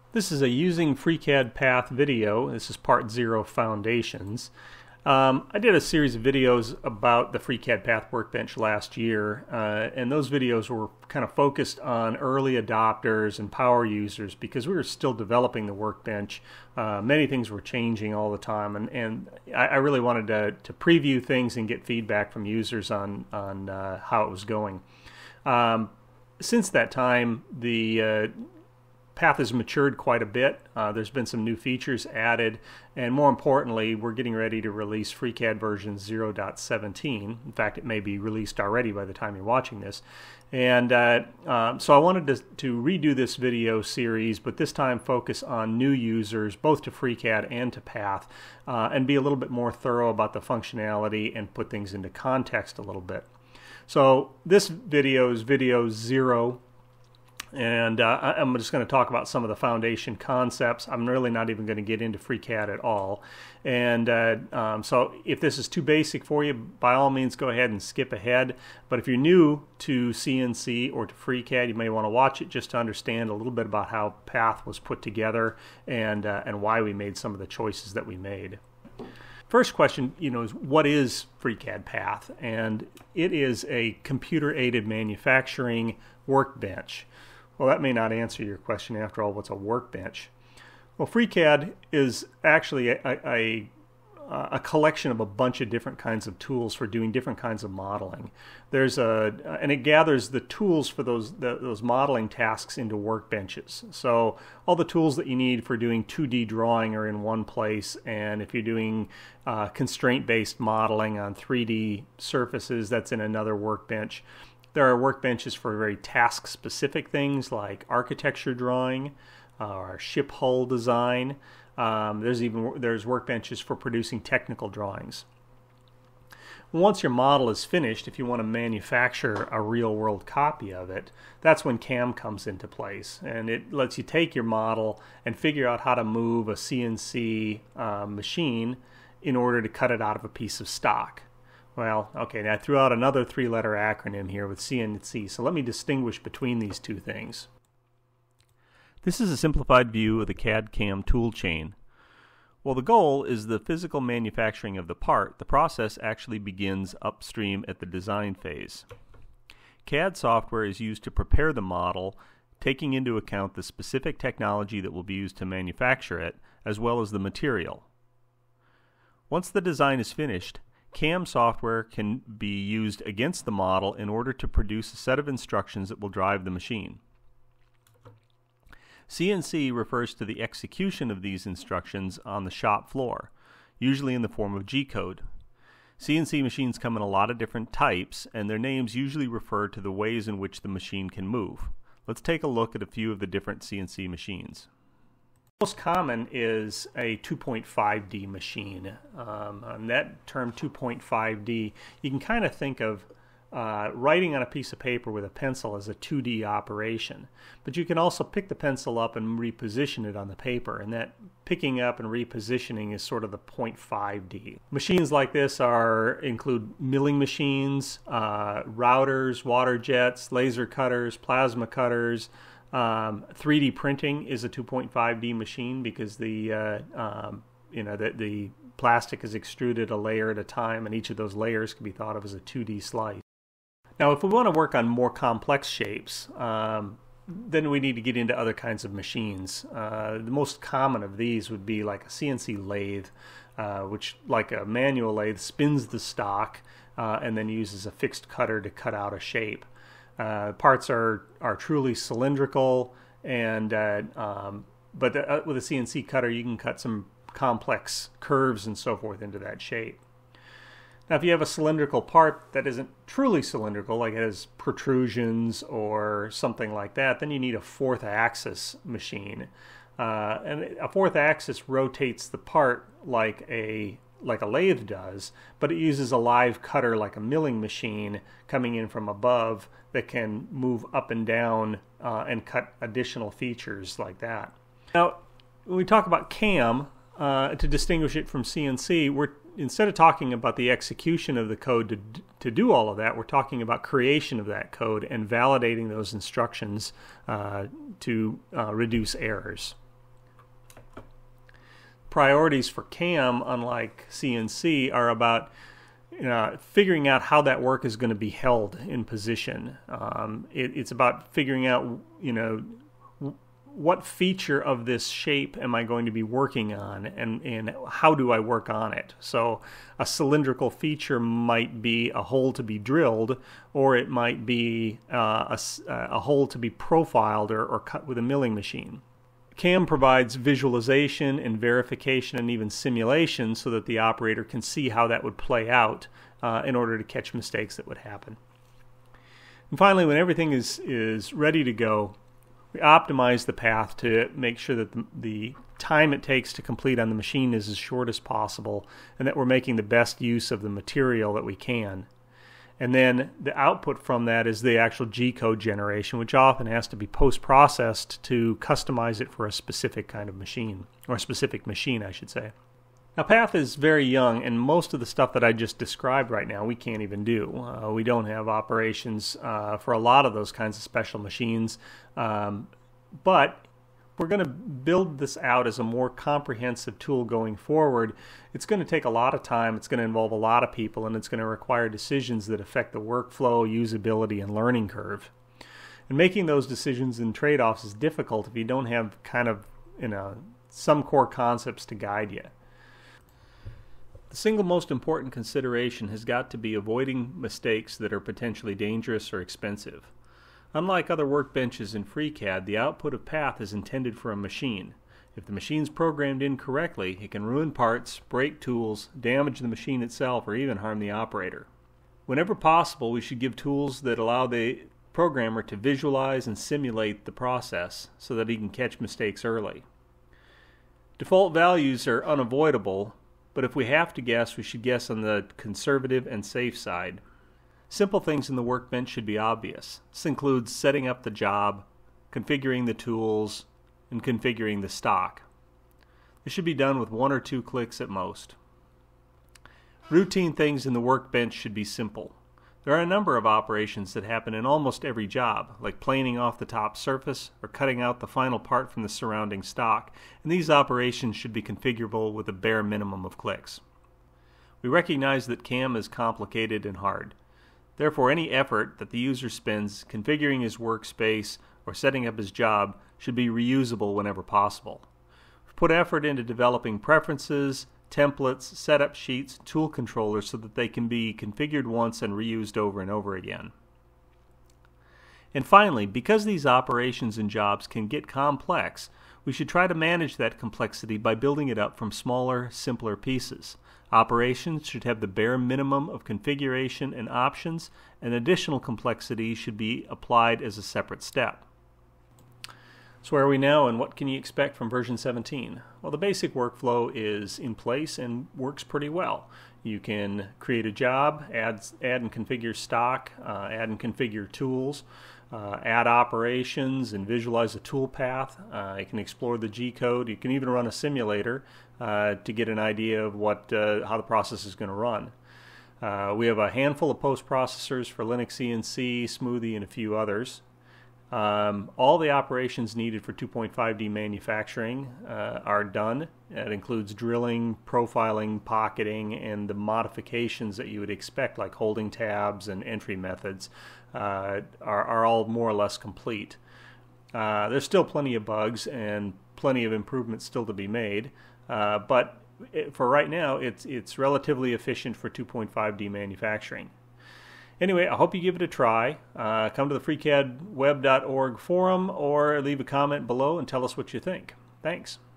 This is a using FreeCAD Path video. This is part 0, Foundations. I did a series of videos about the FreeCAD Path Workbench last year, and those videos were kind of focused on early adopters and power users because we were still developing the workbench. Many things were changing all the time, and I really wanted to preview things and get feedback from users on how it was going. Since that time, the Path has matured quite a bit. There's been some new features added, and more importantly, we're getting ready to release FreeCAD version 0.17. In fact, it may be released already by the time you're watching this. And so I wanted to redo this video series, but this time focus on new users, both to FreeCAD and to Path, and be a little bit more thorough about the functionality and put things into context a little bit. So this video is video 0. And I'm just going to talk about some of the foundation concepts. I'm really not even going to get into FreeCAD at all. And so if this is too basic for you, by all means go ahead and skip ahead. But if you're new to CNC or to FreeCAD, you may want to watch it just to understand a little bit about how Path was put together and why we made some of the choices that we made. First question, is what is FreeCAD Path? And it is a computer-aided manufacturing workbench. Well, that may not answer your question. After all, what's a workbench? Well, FreeCAD is actually a collection of a bunch of different kinds of tools for doing different kinds of modeling. And it gathers the tools for those modeling tasks into workbenches. So all the tools that you need for doing 2D drawing are in one place, and if you're doing constraint-based modeling on 3D surfaces, that's in another workbench. There are workbenches for very task-specific things like architecture drawing or ship hull design. There's workbenches for producing technical drawings. Once your model is finished, if you want to manufacture a real-world copy of it, that's when CAM comes into place. And it lets you take your model and figure out how to move a CNC machine in order to cut it out of a piece of stock. Well, okay, now I threw out another 3-letter acronym here with CNC, so let me distinguish between these two things. This is a simplified view of the CAD-CAM tool chain. While the goal is the physical manufacturing of the part, the process actually begins upstream at the design phase. CAD software is used to prepare the model, taking into account the specific technology that will be used to manufacture it, as well as the material. Once the design is finished, CAM software can be used against the model in order to produce a set of instructions that will drive the machine. CNC refers to the execution of these instructions on the shop floor, usually in the form of G-code. CNC machines come in a lot of different types, and their names usually refer to the ways in which the machine can move. Let's take a look at a few of the different CNC machines. Most common is a 2.5D machine. And that term 2.5D, you can kind of think of writing on a piece of paper with a pencil as a 2D operation. But you can also pick the pencil up and reposition it on the paper, and that picking up and repositioning is sort of the 0.5D. Machines like this include milling machines, routers, water jets, laser cutters, plasma cutters. 3D printing is a 2.5D machine because the plastic is extruded a layer at a time, and each of those layers can be thought of as a 2D slice. Now, if we want to work on more complex shapes, then we need to get into other kinds of machines. The most common of these would be like a CNC lathe, which, like a manual lathe, spins the stock and then uses a fixed cutter to cut out a shape. Parts are truly cylindrical, and with a CNC cutter you can cut some complex curves and so forth into that shape. Now, if you have a cylindrical part that isn't truly cylindrical, like it has protrusions or something like that, then you need a 4th axis machine. And a 4th axis rotates the part like a lathe does, but it uses a live cutter like a milling machine coming in from above that can move up and down and cut additional features like that. Now, when we talk about CAM, to distinguish it from CNC, instead of talking about the execution of the code to do all of that, we're talking about creation of that code and validating those instructions to reduce errors. priorities for CAM, unlike CNC, are about figuring out how that work is going to be held in position. It's about figuring out, what feature of this shape am I going to be working on, and how do I work on it? So a cylindrical feature might be a hole to be drilled, or it might be a hole to be profiled or cut with a milling machine. CAM provides visualization and verification and even simulation so that the operator can see how that would play out in order to catch mistakes that would happen. And finally, when everything is ready to go, we optimize the path to make sure that the time it takes to complete on the machine is as short as possible, and that we're making the best use of the material that we can. And then the output from that is the actual G-code generation, which often has to be post-processed to customize it for a specific kind of machine, or a specific machine, I should say. Now, Path is very young, and most of the stuff that I just described right now we can't even do. We don't have operations for a lot of those kinds of special machines, but we're going to build this out as a more comprehensive tool going forward. It's going to take a lot of time, it's going to involve a lot of people, and it's going to require decisions that affect the workflow, usability, and learning curve. And making those decisions and trade-offs is difficult if you don't have kind of some core concepts to guide you. The single most important consideration has got to be avoiding mistakes that are potentially dangerous or expensive. Unlike other workbenches in FreeCAD, the output of Path is intended for a machine. If the machine's programmed incorrectly, it can ruin parts, break tools, damage the machine itself, or even harm the operator. Whenever possible, we should give tools that allow the programmer to visualize and simulate the process so that he can catch mistakes early. Default values are unavoidable, but if we have to guess, we should guess on the conservative and safe side. Simple things in the workbench should be obvious. This includes setting up the job, configuring the tools, and configuring the stock. This should be done with 1 or 2 clicks at most. Routine things in the workbench should be simple. There are a number of operations that happen in almost every job, like planing off the top surface or cutting out the final part from the surrounding stock, and these operations should be configurable with a bare minimum of clicks. We recognize that CAM is complicated and hard. Therefore, any effort that the user spends configuring his workspace or setting up his job should be reusable whenever possible. Put effort into developing preferences, templates, setup sheets, tool controllers so that they can be configured once and reused over and over again. And finally, because these operations and jobs can get complex, we should try to manage that complexity by building it up from smaller, simpler pieces. Operations should have the bare minimum of configuration and options, and additional complexity should be applied as a separate step. So where are we now, and what can you expect from version 17? Well, the basic workflow is in place and works pretty well. You can create a job, add and configure stock, add and configure tools, add operations and visualize a tool path. You can explore the G-code. You can even run a simulator to get an idea of how the process is going to run. We have a handful of post-processors for Linux CNC, Smoothie, and a few others. All the operations needed for 2.5D manufacturing are done. That includes drilling, profiling, pocketing, and the modifications that you would expect, like holding tabs and entry methods, are all more or less complete. There's still plenty of bugs and plenty of improvements still to be made, but for right now, it's relatively efficient for 2.5D manufacturing. Anyway, I hope you give it a try. Come to the FreeCADweb.org forum or leave a comment below and tell us what you think. Thanks.